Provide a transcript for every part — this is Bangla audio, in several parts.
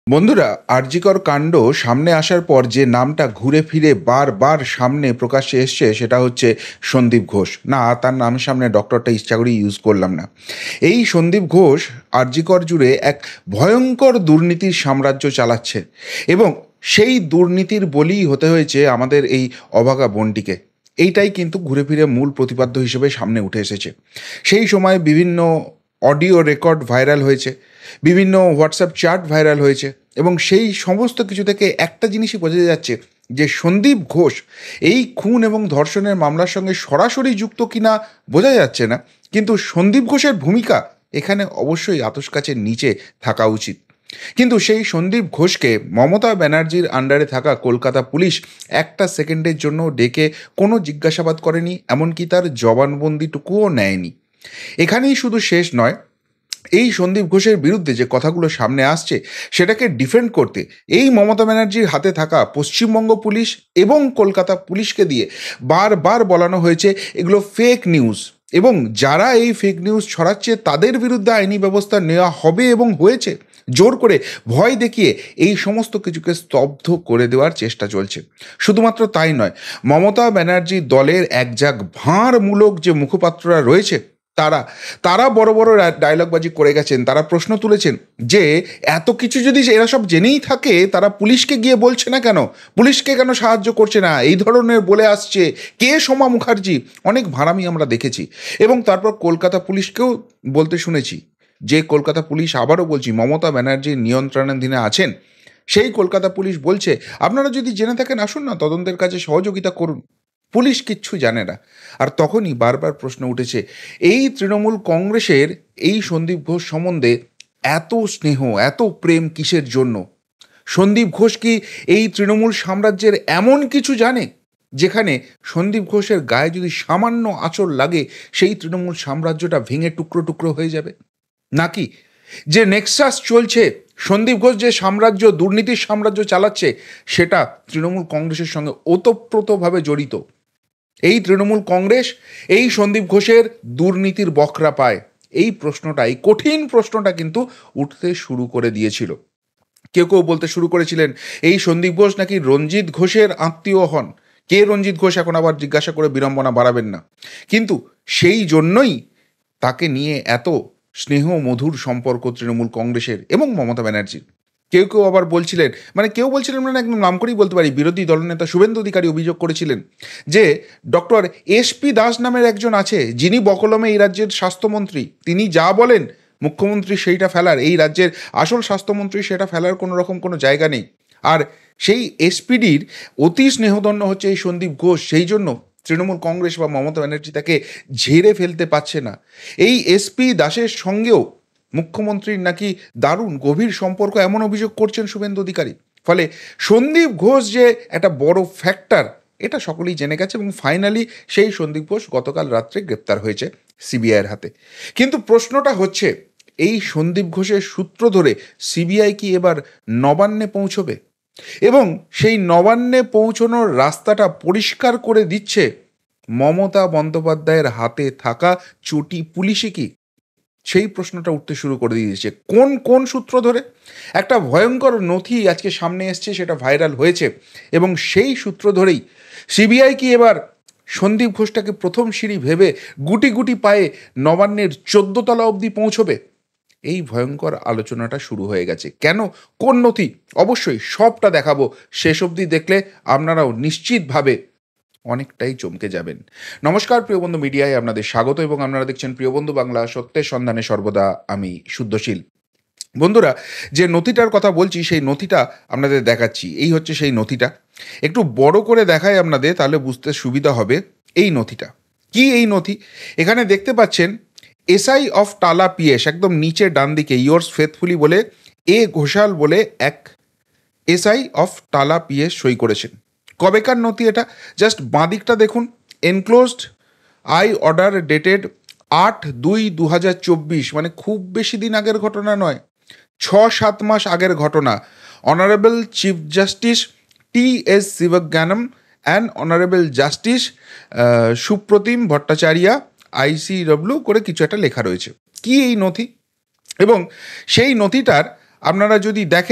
বন্ধুরা, আরজিকর কাণ্ড সামনে আসার পর যে নামটা ঘুরে ফিরে বারবার সামনে প্রকাশ্যে এসছে সেটা হচ্ছে সন্দীপ ঘোষ। না, তার নামের সামনে ডক্টরটা ইচ্ছা করেই ইউজ করলাম না। এই সন্দীপ ঘোষ আরজিকর জুড়ে এক ভয়ঙ্কর দুর্নীতির সাম্রাজ্য চালাচ্ছে এবং সেই দুর্নীতির বলিই হতে হয়েছে আমাদের এই অভাগা বোনটিকে। এইটাই কিন্তু ঘুরে ফিরে মূল প্রতিপাদ্য হিসেবে সামনে উঠে এসেছে। সেই সময় বিভিন্ন অডিও রেকর্ড ভাইরাল হয়েছে, বিভিন্ন হোয়াটসঅ্যাপ চ্যাট ভাইরাল হয়েছে এবং সেই সমস্ত কিছু থেকে একটা জিনিসই বোঝা যাচ্ছে যে সন্দীপ ঘোষ এই খুন এবং ধর্ষণের মামলার সঙ্গে সরাসরি যুক্ত কিনা বোঝা যাচ্ছে না, কিন্তু সন্দীপ ঘোষের ভূমিকা এখানে অবশ্যই আতশ কাচের নিচে থাকা উচিত। কিন্তু সেই সন্দীপ ঘোষকে মমতা ব্যানার্জির আন্ডারে থাকা কলকাতা পুলিশ একটা সেকেন্ডের জন্য ডেকে কোনো জিজ্ঞাসাবাদ করেনি, এমনকি তার জবানবন্দিটুকুও নেয়নি। এখানেই শুধু শেষ নয়, এই সন্দীপ ঘোষের বিরুদ্ধে যে কথাগুলো সামনে আসছে সেটাকে ডিফেন্ড করতে এই মমতা ব্যানার্জির হাতে থাকা পশ্চিমবঙ্গ পুলিশ এবং কলকাতা পুলিশকে দিয়ে বারবার বলানো হয়েছে এগুলো ফেক নিউজ, এবং যারা এই ফেক নিউজ ছড়াচ্ছে তাদের বিরুদ্ধে আইনি ব্যবস্থা নেওয়া হবে এবং হয়েছে। জোর করে ভয় দেখিয়ে এই সমস্ত কিছুকে স্তব্ধ করে দেওয়ার চেষ্টা চলছে। শুধুমাত্র তাই নয়, মমতা ব্যানার্জি দলের একজাক ভাঁড়মূলক যে মুখপাত্ররা রয়েছে তারা তারা বড় বড় ডায়লগবাজি করে গেছেন। তারা প্রশ্ন তুলেছেন যে এত কিছু যদি এরা সব জেনেই থাকে তারা পুলিশকে গিয়ে বলছে না কেন, পুলিশকে কেন সাহায্য করছে না, এই ধরনের বলে আসছে কে সোমা মুখার্জি। অনেক ভাড়ামি আমরা দেখেছি এবং তারপর কলকাতা পুলিশকেও বলতে শুনেছি, যে কলকাতা পুলিশ, আবারও বলছি, মমতা ব্যানার্জির নিয়ন্ত্রণাধীনে আছেন, সেই কলকাতা পুলিশ বলছে আপনারা যদি জেনে থাকেন আসুন না, তদন্তের কাজে সহযোগিতা করুন। পুলিশ কিচ্ছু জানে না। আর তখনই বারবার প্রশ্ন উঠেছে এই তৃণমূল কংগ্রেসের এই সন্দীপ ঘোষ সম্বন্ধে এত স্নেহ, এত প্রেম কিসের জন্য? সন্দীপ ঘোষ কি এই তৃণমূল সাম্রাজ্যের এমন কিছু জানে যেখানে সন্দীপ ঘোষের গায়ে যদি সামান্য আঁচড় লাগে সেই তৃণমূল সাম্রাজ্যটা ভেঙে টুকরো টুকরো হয়ে যাবে? নাকি যে নেক্সাস চলছে, সন্দীপ ঘোষ যে সাম্রাজ্য, দুর্নীতির সাম্রাজ্য চালাচ্ছে, সেটা তৃণমূল কংগ্রেসের সঙ্গে ওতপ্রোতভাবে জড়িত? এই তৃণমূল কংগ্রেস এই সন্দীপ ঘোষের দুর্নীতির বখরা পায়? এই প্রশ্নটা, এই কঠিন প্রশ্নটা কিন্তু উঠতে শুরু করে দিয়েছিল। কেউ কেউ বলতে শুরু করেছিলেন এই সন্দীপ ঘোষ নাকি রঞ্জিত ঘোষের আত্মীয় হন। কে রঞ্জিত ঘোষ এখন আবার জিজ্ঞাসা করে বিড়ম্বনা বাড়াবেন না। কিন্তু সেই জন্যই তাকে নিয়ে এত স্নেহ মধুর সম্পর্ক তৃণমূল কংগ্রেসের এবং মমতা ব্যানার্জির। কেউ কেউ আবার বলছিলেন, কেউ বলছিলেন, একদম নাম করেই বলতে পারি, বিরোধী দলনেতা শুভেন্দু অধিকারী অভিযোগ করেছিলেন যে ডক্টর এসপি দাস নামের একজন আছে যিনি বকলমে এই রাজ্যের স্বাস্থ্যমন্ত্রী, তিনি যা বলেন মুখ্যমন্ত্রী সেইটা ফেলার, এই রাজ্যের আসল স্বাস্থ্যমন্ত্রী সেটা ফেলার কোনো রকম কোনো জায়গা নেই। আর সেই এসপিডির অতি স্নেহধন্য হচ্ছে এই সন্দীপ ঘোষ, সেই জন্য তৃণমূল কংগ্রেস বা মমতা ব্যানার্জি তাকে ঝেড়ে ফেলতে পারছে না। এই এসপি দাসের সঙ্গেও মুখ্যমন্ত্রীর নাকি দারুণ গভীর সম্পর্ক, এমন অভিযোগ করছেন শুভেন্দু অধিকারী। ফলে সন্দীপ ঘোষ যে একটা বড় ফ্যাক্টর এটা সকলেই জেনে গেছে এবং ফাইনালি সেই সন্দীপ ঘোষ গতকাল রাত্রে গ্রেপ্তার হয়েছে সিবিআইয়ের হাতে। কিন্তু প্রশ্নটা হচ্ছে এই সন্দীপ ঘোষের সূত্র ধরে সিবিআই কি এবার নবান্নে পৌঁছবে? এবং সেই নবান্নে পৌঁছনোর রাস্তাটা পরিষ্কার করে দিচ্ছে মমতা বন্দ্যোপাধ্যায়ের হাতে থাকা চটি পুলিশই কি? সেই প্রশ্নটা উঠতে শুরু করে দিয়েছে। কোন কোন সূত্র ধরে? একটা ভয়ঙ্কর নথি আজকে সামনে এসছে, সেটা ভাইরাল হয়েছে এবং সেই সূত্র ধরেই সিবিআই কি এবার সন্দীপ ঘোষটাকে প্রথম সিঁড়ি ভেবে গুটি গুটি পায়ে নবান্নের 14 তলা অবধি পৌঁছবে? এই ভয়ঙ্কর আলোচনাটা শুরু হয়ে গেছে। কেন, কোন নথি? অবশ্যই সবটা দেখাবো। শেষ অবধি দেখলে আপনারাও নিশ্চিতভাবে অনেকটাই চমকে যাবেন। নমস্কার প্রিয় বন্ধু, মিডিয়ায় আপনাদের স্বাগত এবং আপনারা দেখছেন প্রিয় বন্ধু বাংলা, সত্যের সন্ধানে সর্বদা আমি শুদ্ধশীল। বন্ধুরা, যে নথিটার কথা বলছি সেই নথিটা আপনাদের দেখাচ্ছি। এই হচ্ছে সেই নথিটা। একটু বড় করে দেখাই আপনাদের, তাহলে বুঝতে সুবিধা হবে। এই নথিটা কি? এই নথি এখানে দেখতে পাচ্ছেন এসআই অফ টালা পিএস, একদম নিচে ডান দিকে ইয়োর্স ফেথফুলি বলে এ ঘোষাল বলে এক এসআই অফ টালা পিএস সই করেছেন। কবেকার নথি এটা? জাস্ট বাঁদিকটা দেখুন, এনক্লোজড আই অর্ডার ডেটেড 8/2/2024, মানে খুব বেশি দিন আগের ঘটনা নয়, 6-7 মাস আগের ঘটনা। Honourable chief justice TS. Sivagnanam and honourable justice Supratim Bhattacharya ICW করে কিছু একটা লেখা রয়েছে। কি এই নথি? এবং সেই নথিটার আপনারা যদি দেখেন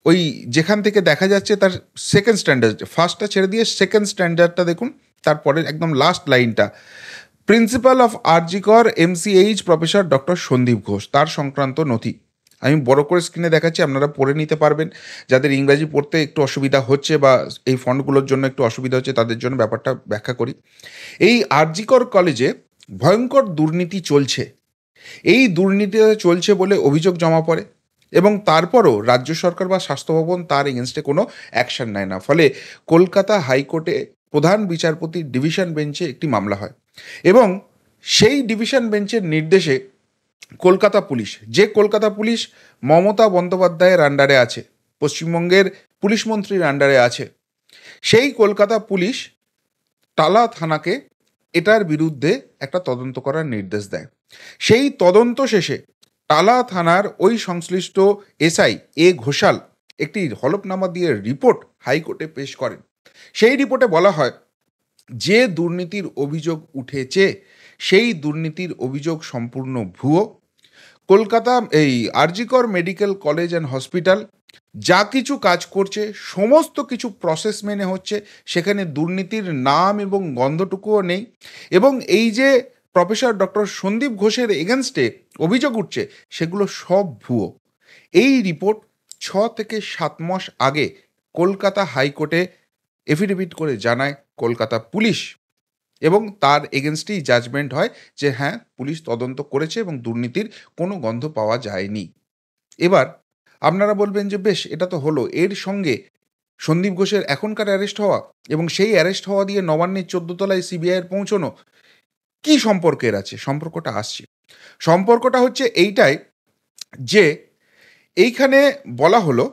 ওই যেখান থেকে দেখা যাচ্ছে তার সেকেন্ড স্ট্যান্ডার্ড, ফার্স্টটা ছেড়ে দিয়ে সেকেন্ড স্ট্যান্ডার্ডটা দেখুন, তারপরের একদম লাস্ট লাইনটা, principal of RG Kar MCH professor doctor Sandip Ghosh, তার সংক্রান্ত নথি। আমি বড় করে স্ক্রিনে দেখাচ্ছি, আপনারা পড়ে নিতে পারবেন। যাদের ইংরাজি পড়তে একটু অসুবিধা হচ্ছে বা এই ফন্টগুলোর জন্য একটু অসুবিধা হচ্ছে, তাদের জন্য ব্যাপারটা ব্যাখ্যা করি। এই আরজিকর কলেজে ভয়ঙ্কর দুর্নীতি চলছে, এই দুর্নীতিটা চলছে বলে অভিযোগ জমা পড়ে, এবং তারপরও রাজ্য সরকার বা স্বাস্থ্য ভবন তার এগেনস্টে কোনো অ্যাকশন নেয় না। ফলে কলকাতা হাইকোর্টে প্রধান বিচারপতির ডিভিশন বেঞ্চে একটি মামলা হয়, এবং সেই ডিভিশন বেঞ্চের নির্দেশে কলকাতা পুলিশ, যে কলকাতা পুলিশ মমতা বন্দ্যোপাধ্যায়ের আন্ডারে আছে, পশ্চিমবঙ্গের পুলিশ মন্ত্রীর আন্ডারে আছে, সেই কলকাতা পুলিশ টালা থানাকে এটার বিরুদ্ধে একটা তদন্ত করার নির্দেশ দেয়। সেই তদন্ত শেষে টালা থানার ওই সংশ্লিষ্ট এসআই এ ঘোষাল একটি হলফনামা দিয়ে রিপোর্ট হাইকোর্টে পেশ করেন। সেই রিপোর্টে বলা হয়, যে দুর্নীতির অভিযোগ উঠেছে সেই দুর্নীতির অভিযোগ সম্পূর্ণ ভুয়ো। কলকাতা এই RG Kar medical college and hospital যা কিছু কাজ করছে সমস্ত কিছু প্রসেস মেনে হচ্ছে, সেখানে দুর্নীতির নাম এবং গন্ধটুকুও নেই। এবং এই যে প্রফেসর ডক্টর সন্দীপ ঘোষের এগেনস্টে অভিযোগ উঠছে সেগুলো সব ভুয়ো। এই রিপোর্ট 6 থেকে 7 মাস আগে কলকাতা হাইকোর্টে এফিডেভিট করে জানায় কলকাতা পুলিশ, এবং তার এগেনস্টেই জাজমেন্ট হয় যে হ্যাঁ, পুলিশ তদন্ত করেছে এবং দুর্নীতির কোনো গন্ধ পাওয়া যায়নি। এবার আপনারা বলবেন যে বেশ, এটা তো হলো, এর সঙ্গে সন্দীপ ঘোষের এখনকার অ্যারেস্ট হওয়া এবং সেই অ্যারেস্ট হওয়া দিয়ে নবান্নের 14 তলায় সিবিআইয়ের পৌঁছনো কি সম্পর্কের আছে? সম্পর্কটা আসছে। সম্পর্কটা হচ্ছে এইটাই যে এইখানে বলা হলো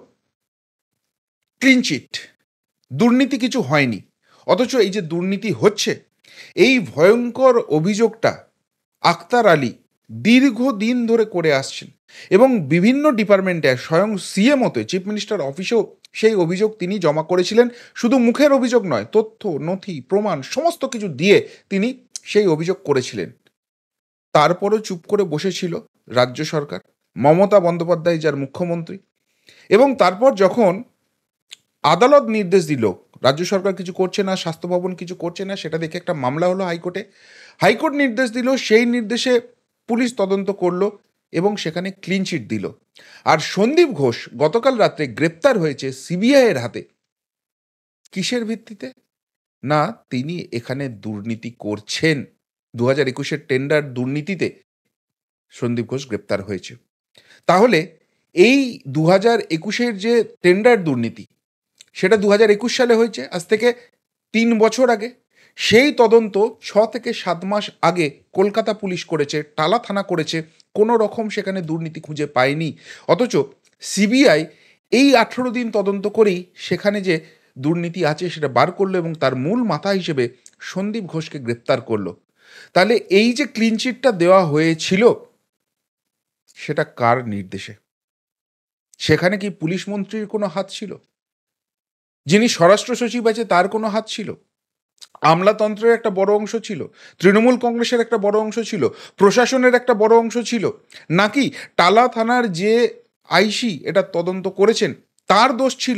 ক্লিনচিট, দুর্নীতি কিছু হয়নি, অথচ এই যে দুর্নীতি হচ্ছে, এই ভয়ঙ্কর অভিযোগটা আক্তার আলী দীর্ঘদিন ধরে করে আসছেন, এবং বিভিন্ন ডিপার্টমেন্টে স্বয়ং সিএমওতে চিফ মিনিস্টার অফিসেও সেই অভিযোগ তিনি জমা করেছিলেন। শুধু মুখের অভিযোগ নয়, তথ্য নথি প্রমাণ সমস্ত কিছু দিয়ে তিনি সেই অভিযোগ করেছিলেন। তারপরও চুপ করে বসেছিল রাজ্য সরকার, মমতা বন্দ্যোপাধ্যায় যার মুখ্যমন্ত্রী। এবং তারপর যখন আদালত নির্দেশ দিল রাজ্য সরকার কিছু করছে না, স্বাস্থ্য ভবন কিছু করছে না, সেটা দেখে একটা মামলা হলো হাইকোর্টে। হাইকোর্ট নির্দেশ দিল, সেই নির্দেশে পুলিশ তদন্ত করলো এবং সেখানে ক্লিনচিট দিল। আর সন্দীপ ঘোষ গতকাল রাত্রে গ্রেপ্তার হয়েছে সিবিআইয়ের হাতে। কিসের ভিত্তিতে? না, তিনি এখানে দুর্নীতি করছেন। 2021-এর টেন্ডার দুর্নীতিতে সন্দীপ ঘোষ গ্রেপ্তার হয়েছে। তাহলে এই 2021-এর যে টেন্ডার দুর্নীতি, সেটা 2021 সালে হয়েছে, আজ থেকে 3 বছর আগে। সেই তদন্ত 6 থেকে 7 মাস আগে কলকাতা পুলিশ করেছে, টালা থানা করেছে, কোনো রকম সেখানে দুর্নীতি খুঁজে পায়নি। অথচ সিবিআই এই 18 দিন তদন্ত করেই সেখানে যে দুর্নীতি আছে সেটা বার করলো এবং তার মূল মাথা হিসেবে সন্দীপ ঘোষকে গ্রেপ্তার করলো। তাহলে এই যে ক্লিনচিটটা দেওয়া হয়েছিল সেটা কার নির্দেশে? সেখানে কি পুলিশ মন্ত্রীর কোনো হাত ছিল? যিনি স্বরাষ্ট্র সচিব আছে তার কোনো হাত ছিল? আমলাতন্ত্রের একটা বড় অংশ ছিল? তৃণমূল কংগ্রেসের একটা বড় অংশ ছিল? প্রশাসনের একটা বড় অংশ ছিল? নাকি টালা থানার যে আইসি এটা তদন্ত করেছেন তার দোষ ছিল?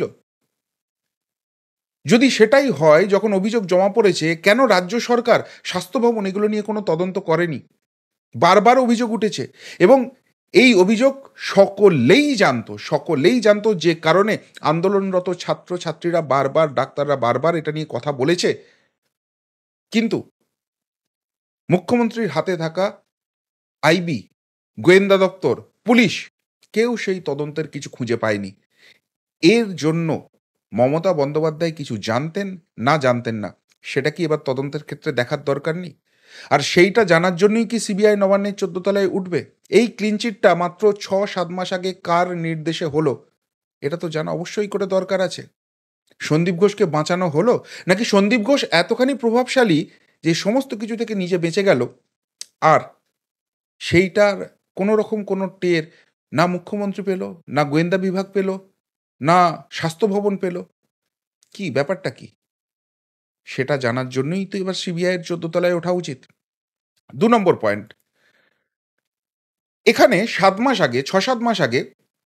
যদি সেটাই হয়, যখন অভিযোগ জমা পড়েছে, কেন রাজ্য সরকার, স্বাস্থ্য ভবন এগুলো নিয়ে কোনো তদন্ত করেনি? বারবার অভিযোগ উঠেছে, এবং এই অভিযোগ সকলেই জানতো, যে কারণে আন্দোলনরত ছাত্রছাত্রীরা বারবার, ডাক্তাররা বারবার এটা নিয়ে কথা বলেছে। কিন্তু মুখ্যমন্ত্রীর হাতে থাকা আইবি, গোয়েন্দা দপ্তর, পুলিশ, কেউ সেই তদন্তের কিছু খুঁজে পায়নি। এর জন্য মমতা বন্দ্যোপাধ্যায় কিছু জানতেন না জানতেন না, সেটা কি এবার তদন্তের ক্ষেত্রে দেখার দরকার নেই? আর সেইটা জানার জন্যই কি সিবিআই নবান্নের 14 তলায় উঠবে? এই ক্লিনচিটটা মাত্র 6-7 মাস আগে কার নির্দেশে হলো, এটা তো জানা অবশ্যই করে দরকার আছে। সন্দীপ ঘোষকে বাঁচানো হলো, নাকি সন্দীপ ঘোষ এতখানি প্রভাবশালী যে সমস্ত কিছু থেকে নিজে বেঁচে গেল, আর সেইটার কোনো রকম কোনো টের না মুখ্যমন্ত্রী পেল, না গোয়েন্দা বিভাগ পেল, না স্বাস্থ্য ভবন পেল? কি ব্যাপারটা কি? সেটা জানার জন্যই তো এবার সিবিআইয়ের 14 তলায় ওঠা উচিত। 2 নম্বর পয়েন্ট, এখানে 7 মাস আগে, 6-7 মাস আগে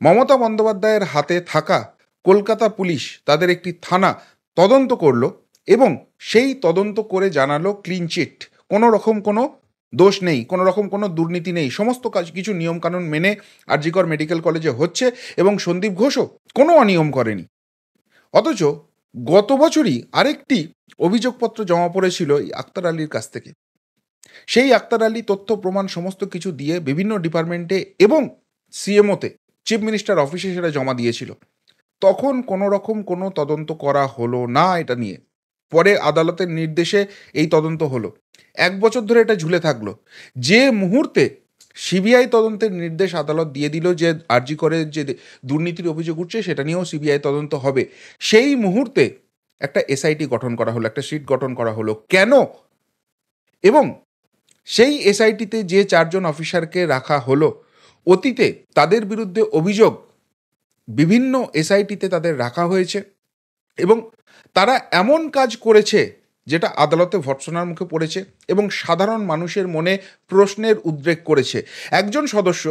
মমতা বন্দ্যোপাধ্যায়ের হাতে থাকা কলকাতা পুলিশ তাদের একটি থানা তদন্ত করলো এবং সেই তদন্ত করে জানালো ক্লিন চিট, কোনো রকম কোনো দোষ নেই, কোনো রকম কোনো দুর্নীতি নেই, সমস্ত কাজ কিছু নিয়মকানুন মেনে আরজিকর মেডিকেল কলেজে হচ্ছে এবং সন্দীপ ঘোষও কোনো অনিয়ম করেনি। অথচ গত বছরই আরেকটি অভিযোগপত্র জমা পড়েছিল এই আক্তার আলীর কাছ থেকে। সেই আক্তার আলী তথ্য প্রমাণ সমস্ত কিছু দিয়ে বিভিন্ন ডিপার্টমেন্টে এবং সিএমওতে, চিফ মিনিস্টার অফিসে সেটা জমা দিয়েছিল। তখন কোনো রকম কোনো তদন্ত করা হলো না এটা নিয়ে। পরে আদালতের নির্দেশে এই তদন্ত হলো। 1 বছর ধরে এটা ঝুলে থাকলো। যে মুহূর্তে সিবিআই তদন্তের নির্দেশ আদালত দিয়ে দিল যে আরজি করে যে দুর্নীতির অভিযোগ উঠছে সেটা নিয়েও সিবিআই তদন্ত হবে, সেই মুহূর্তে একটা এসআইটি গঠন করা হলো, একটা সিট গঠন করা হলো। কেন? এবং সেই এসআইটিতে যে 4 জন অফিসারকে রাখা হলো, অতীতে তাদের বিরুদ্ধে অভিযোগ বিভিন্ন এসআইটিতে তাদের রাখা হয়েছে এবং তারা এমন কাজ করেছে যেটা আদালতে ভর্ৎসনার মুখে পড়েছে এবং সাধারণ মানুষের মনে প্রশ্নের উদ্রেক করেছে। একজন সদস্য,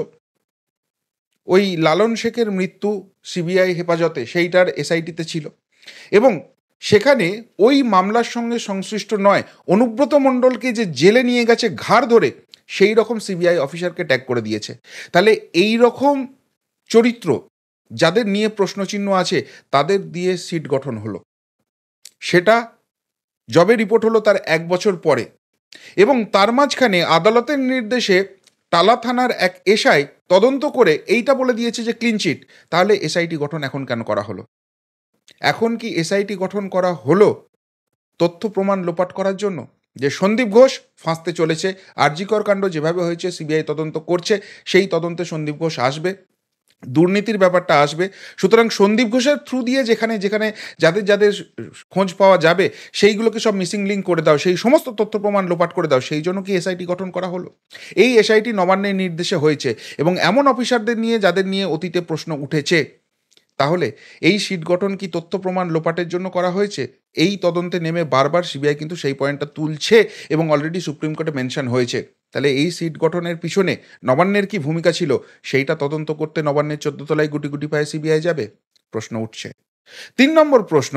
ওই লালন শেখের মৃত্যু সিবিআই হেফাজতে, সেইটার এসআইটিতে ছিল এবং সেখানে ওই মামলার সঙ্গে সংশ্লিষ্ট নয়, অনুব্রত মণ্ডলকে যে জেলে নিয়ে গেছে ঘাড় ধরে, সেই রকম সিবিআই অফিসারকে ট্যাগ করে দিয়েছে। তাহলে এই রকম চরিত্র যাদের নিয়ে প্রশ্নচিহ্ন আছে তাদের দিয়ে সিট গঠন হলো। সেটা জবে রিপোর্ট হলো তার 1 বছর পরে এবং তার মাঝখানে আদালতের নির্দেশে টালা থানার এক এসআই তদন্ত করে এইটা বলে দিয়েছে যে ক্লিন চিট। তাহলে এসআইটি গঠন এখন কেন করা হলো? এখন কি এসআইটি গঠন করা হলো তথ্য প্রমাণ লোপাট করার জন্য? যে সন্দীপ ঘোষ ফাঁসতে চলেছে, আরজিকর কাণ্ড যেভাবে হয়েছে সিবিআই তদন্ত করছে, সেই তদন্তে সন্দীপ ঘোষ আসবে, দুর্নীতির ব্যাপারটা আসবে। সুতরাং সন্দীপ ঘোষের থ্রু দিয়ে যেখানে যেখানে যাদের যাদের খোঁজ পাওয়া যাবে সেইগুলোকে সব মিসিং লিঙ্ক করে দাও, সেই সমস্ত তথ্য প্রমাণ লোপাট করে দাও। সেই জন্য কি এসআইটি গঠন করা হলো? এই এসআইটি নবান্নের নির্দেশে হয়েছে এবং এমন অফিসারদের নিয়ে যাদের নিয়ে অতীতে প্রশ্ন উঠেছে। তাহলে এই সিট গঠন কি তথ্য প্রমাণ লোপাটের জন্য করা হয়েছে? এই তদন্তে নেমে বারবার সিবিআই কিন্তু সেই পয়েন্টটা তুলছে এবং অলরেডি সুপ্রিম কোর্টে মেনশন হয়েছে। তাহলে এই সিট গঠনের পিছনে নবান্নের কি ভূমিকা ছিল সেইটা তদন্ত করতে নবান্নের 14 তলায় গুটি গুটি পায়ে সিবিআই যাবে? প্রশ্ন উঠছে। 3 নম্বর প্রশ্ন,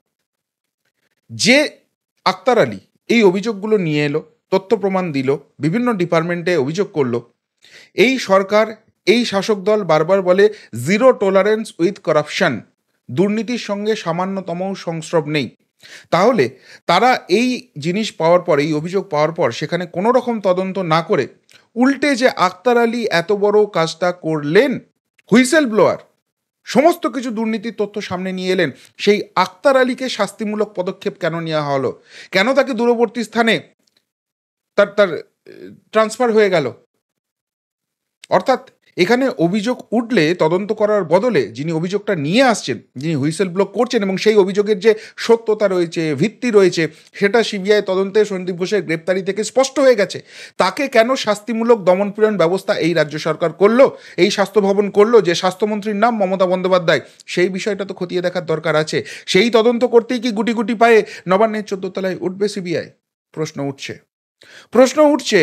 যে আক্তার আলী এই অভিযোগগুলো নিয়ে এলো, তথ্য প্রমাণ দিল, বিভিন্ন ডিপার্টমেন্টে অভিযোগ করলো, এই সরকার, এই শাসক দল বারবার বলে জিরো টলারেন্স উইথ করাপশন, দুর্নীতির সঙ্গে সামান্যতম সংস্রব নেই। তাহলে তারা এই জিনিস পাওয়ার পর, এই অভিযোগ পাওয়ার পর সেখানে কোনো রকম তদন্ত না করে উল্টে যে আক্তার আলী এত বড় কাজটা করলেন, হুইসেল ব্লোয়ার, সমস্ত কিছু দুর্নীতির তথ্য সামনে নিয়ে এলেন, সেই আক্তার আলীকে শাস্তিমূলক পদক্ষেপ কেন নেওয়া হলো? কেন তাকে দূরবর্তী স্থানে তার তার ট্রান্সফার হয়ে গেল? অর্থাৎ এখানে অভিযোগ উঠলে তদন্ত করার বদলে যিনি অভিযোগটা নিয়ে আসছেন, যিনি হুইসেল ব্লো করছেন এবং সেই অভিযোগের যে সত্যতা রয়েছে, ভিত্তি রয়েছে, সেটা সিবিআই তদন্তে সন্দীপ ঘোষের গ্রেপ্তারি থেকে স্পষ্ট হয়ে গেছে। তাকে কেন শাস্তিমূলক দমনপীড়ন ব্যবস্থা এই রাজ্য সরকার করলো, এই স্বাস্থ্য ভবন করলো, যে স্বাস্থ্যমন্ত্রীর নাম মমতা বন্দ্যোপাধ্যায়, সেই বিষয়টা তো খতিয়ে দেখার দরকার আছে। সেই তদন্ত করতেই কি গুটি গুটি পায়ে নবান্নের 14 তলায় উঠবে সিবিআই? প্রশ্ন উঠছে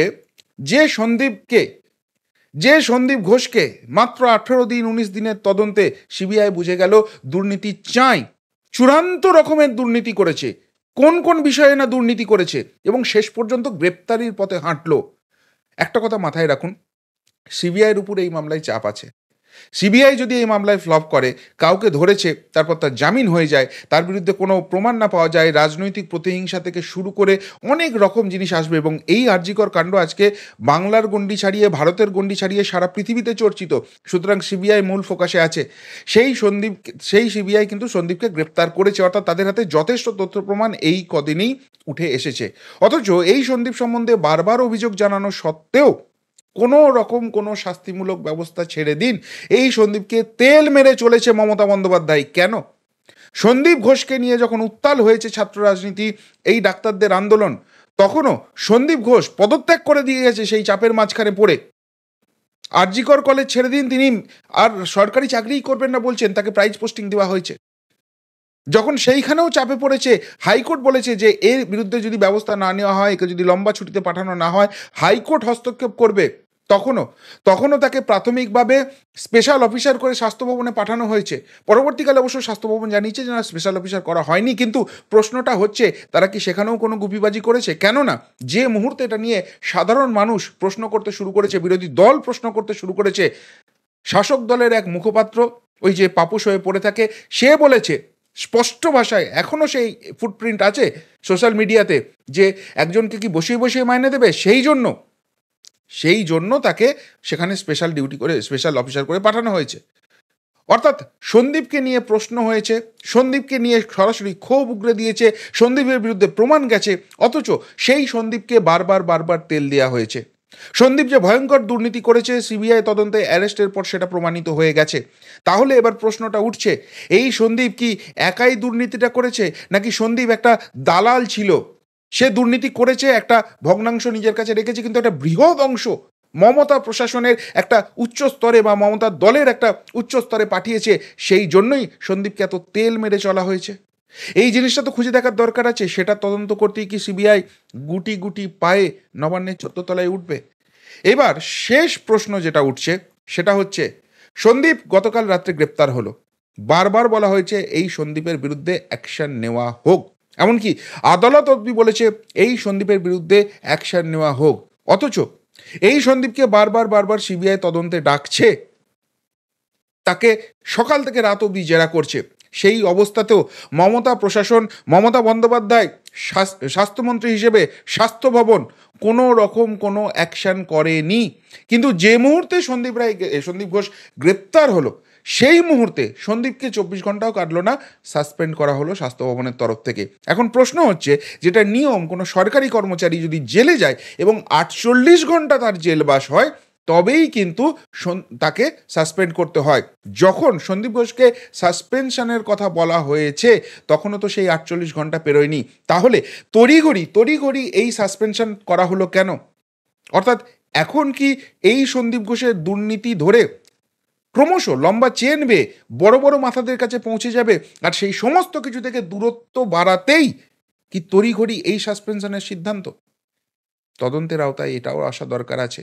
যে সন্দীপ ঘোষকে মাত্র 18 দিন 19 দিনের তদন্তে সিবিআই বুঝে গেল দুর্নীতি চাই, চূড়ান্ত রকমের দুর্নীতি করেছে, কোন কোন বিষয়ে না দুর্নীতি করেছে এবং শেষ পর্যন্ত গ্রেপ্তারির পথে হাঁটলো। একটা কথা মাথায় রাখুন, সিবিআইয়ের উপর এই মামলায় চাপ আছে। সিবিআই যদি এই মামলায় ফ্লপ করে, কাউকে ধরেছে, তারপর তার জামিন হয়ে যায়, তার বিরুদ্ধে কোনো প্রমাণ না পাওয়া যায়, রাজনৈতিক প্রতিহিংসা থেকে শুরু করে অনেক রকম জিনিস আসবে এবং এই আরজিকর কাণ্ড আজকে বাংলার গণ্ডি ছাড়িয়ে, ভারতের গণ্ডি ছাড়িয়ে সারা পৃথিবীতে চর্চিত। সুতরাং সিবিআই মূল ফোকাসে আছে। সেই সিবিআই কিন্তু সন্দীপকে গ্রেপ্তার করেছে, অর্থাৎ তাদের হাতে যথেষ্ট তথ্য প্রমাণ এই কদিনেই উঠে এসেছে। অথচ এই সন্দীপ সম্বন্ধে বারবার অভিযোগ জানানো সত্ত্বেও কোনো রকম কোনো শাস্তিমূলক ব্যবস্থা ছেড়ে দিন, এই সন্দীপকে তেল মেরে চলেছে মমতা বন্দ্যোপাধ্যায়। কেন? সন্দীপ ঘোষকে নিয়ে যখন উত্তাল হয়েছে ছাত্র রাজনীতি, এই ডাক্তারদের আন্দোলন, তখনও সন্দীপ ঘোষ পদত্যাগ করে দিয়ে গেছে সেই চাপের মাঝখানে পড়ে। আরজিকর কলেজ ছেড়ে দিন, তিনি আর সরকারি চাকরিই করবেন না বলছেন, তাকে প্রাইজ পোস্টিং দেওয়া হয়েছে। যখন সেইখানেও চাপে পড়েছে, হাইকোর্ট বলেছে যে এর বিরুদ্ধে যদি ব্যবস্থা না নেওয়া হয়, একে যদি লম্বা ছুটিতে পাঠানো না হয়, হাইকোর্ট হস্তক্ষেপ করবে। তখনও তাকে প্রাথমিকভাবে স্পেশাল অফিসার করে স্বাস্থ্য ভবনে পাঠানো হয়েছে। পরবর্তীকালে অবশ্য স্বাস্থ্য ভবন জানিয়েছে যে না, স্পেশাল অফিসার করা হয়নি। কিন্তু প্রশ্নটা হচ্ছে, তারা কি সেখানেও কোনো গুপিবাজি করেছে? কেননা যে মুহূর্তে এটা নিয়ে সাধারণ মানুষ প্রশ্ন করতে শুরু করেছে, বিরোধী দল প্রশ্ন করতে শুরু করেছে, শাসক দলের এক মুখপাত্র, ওই যে পাপুস হয়ে পড়ে থাকে, সে বলেছে স্পষ্ট ভাষায়, এখনও সেই ফুটপ্রিন্ট আছে সোশ্যাল মিডিয়াতে, যে একজনকে কি বসিয়ে বসিয়ে মাইনে দেবে, সেই জন্য তাকে সেখানে স্পেশাল ডিউটি করে, স্পেশাল অফিসার করে পাঠানো হয়েছে। অর্থাৎ সন্দীপকে নিয়ে প্রশ্ন হয়েছে, সন্দীপকে নিয়ে সরাসরি ক্ষোভ উগরে দিয়েছে, সন্দীপের বিরুদ্ধে প্রমাণ গেছে, অথচ সেই সন্দীপকে বারবার তেল দেওয়া হয়েছে। সন্দীপ যে ভয়ঙ্কর দুর্নীতি করেছে, সিবিআই তদন্তে অ্যারেস্টের পর সেটা প্রমাণিত হয়ে গেছে। তাহলে এবার প্রশ্নটা উঠছে, এই সন্দীপ কি একাই দুর্নীতিটা করেছে, নাকি সন্দীপ একটা দালাল ছিল? সে দুর্নীতি করেছে, একটা ভগ্নাংশ নিজের কাছে রেখেছে, কিন্তু একটা বৃহৎ অংশ মমতা প্রশাসনের একটা উচ্চ স্তরে বা মমতার দলের একটা উচ্চ স্তরে পাঠিয়েছে। সেই জন্যই সন্দীপকে এত তেল মেরে চলা হয়েছে। এই জিনিসটা তো খুঁজে দেখার দরকার আছে। সেটা তদন্ত করতেই কি সিবিআই গুটি গুটি পায়ে নবান্নের 14 তলায় উঠবে? এবার শেষ প্রশ্ন যেটা উঠছে সেটা হচ্ছে, সন্দীপ গতকাল রাত্রে গ্রেপ্তার হলো, বারবার বলা হয়েছে এই সন্দীপের বিরুদ্ধে অ্যাকশন নেওয়া হোক, এমনকি আদালত অবধি বলেছে এই সন্দীপের বিরুদ্ধে অ্যাকশন নেওয়া হোক। অথচ এই সন্দীপকে বারবার সিবিআই তদন্তে ডাকছে, তাকে সকাল থেকে রাত অবধি জেরা করছে। সেই অবস্থাতেও মমতা প্রশাসন, মমতা বন্দ্যোপাধ্যায় স্বাস্থ্যমন্ত্রী হিসেবে স্বাস্থ্য ভবন কোনো রকম কোনো অ্যাকশন করেনি। কিন্তু যে মুহূর্তে সন্দীপ ঘোষ গ্রেপ্তার হলো, সেই মুহূর্তে সন্দীপকে 24 ঘন্টাও কাটলো না, সাসপেন্ড করা হলো স্বাস্থ্য ভবনের তরফ থেকে। এখন প্রশ্ন হচ্ছে, যেটা নিয়ম, কোনো সরকারি কর্মচারী যদি জেলে যায় এবং 48 ঘন্টা তার জেলবাস হয়, তবেই কিন্তু তাকে সাসপেন্ড করতে হয়। যখন সন্দীপ ঘোষকে সাসপেনশনের কথা বলা হয়েছে, তখনও তো সেই 48 ঘন্টা পেরোয়নি। তাহলে তড়িঘড়ি এই সাসপেনশন করা হলো কেন? অর্থাৎ এখন কি এই সন্দীপ ঘোষের দুর্নীতি ধরে ক্রমশ লম্বা চেন বেয়ে বড় বড় মাথাদের কাছে পৌঁছে যাবে, আর সেই সমস্ত কিছু থেকে দূরত্ব বাড়াতেই কি তড়িঘড়ি এই সাসপেনশনের সিদ্ধান্ত? তদন্তের আওতায় এটাও আসা দরকার আছে।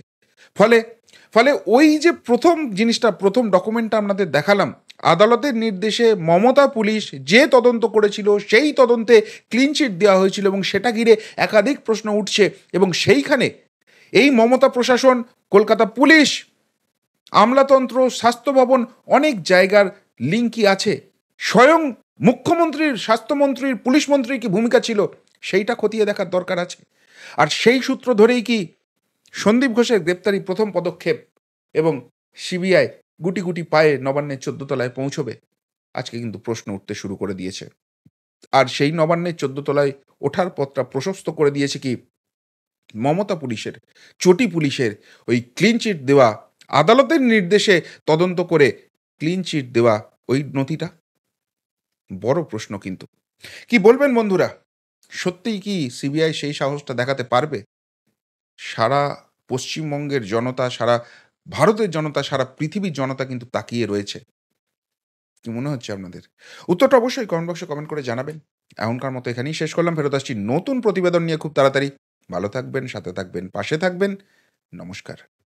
ফলে ওই যে প্রথম ডকুমেন্টটা আপনাদের দেখালাম, আদালতের নির্দেশে মমতা পুলিশ যে তদন্ত করেছিল, সেই তদন্তে ক্লিনচিট দেওয়া হয়েছিল, এবং সেটা ঘিরে একাধিক প্রশ্ন উঠছে। এবং সেইখানে এই মমতা প্রশাসন, কলকাতা পুলিশ, আমলাতন্ত্র, স্বাস্থ্য ভবন, অনেক জায়গার লিঙ্কই আছে। স্বয়ং মুখ্যমন্ত্রীর, স্বাস্থ্যমন্ত্রীর, পুলিশ মন্ত্রীর কি ভূমিকা ছিল, সেইটা খতিয়ে দেখার দরকার আছে। আর সেই সূত্র ধরেই কি সন্দীপ ঘোষের গ্রেপ্তারি প্রথম পদক্ষেপ, এবং সিবিআই গুটি গুটি পায়ে নবান্নের 14 তলায় পৌঁছবে? আজকে কিন্তু প্রশ্ন উঠতে শুরু করে দিয়েছে। আর সেই নবান্নের 14 তলায় ওঠার পথটা প্রশস্ত করে দিয়েছে কি মমতা পুলিশের, চটি পুলিশের ওই ক্লিনচিট দেওয়া, আদালতের নির্দেশে তদন্ত করে ক্লিনচিট দেওয়া ওই নথিটা? বড় প্রশ্ন কিন্তু। কি বলবেন বন্ধুরা? সত্যিই কি সিবিআই সেই সাহসটা দেখাতে পারবে? সারা পশ্চিমবঙ্গের জনতা, সারা ভারতের জনতা, সারা পৃথিবীর জনতা কিন্তু তাকিয়ে রয়েছে। কি মনে হচ্ছে আপনাদের? উত্তরটা অবশ্যই কমেন্ট বক্সে কমেন্ট করে জানাবেন। এখনকার মতো এখানেই শেষ করলাম। ফেরত আসছি নতুন প্রতিবেদন নিয়ে খুব তাড়াতাড়ি। ভালো থাকবেন, সাথে থাকবেন, পাশে থাকবেন। নমস্কার।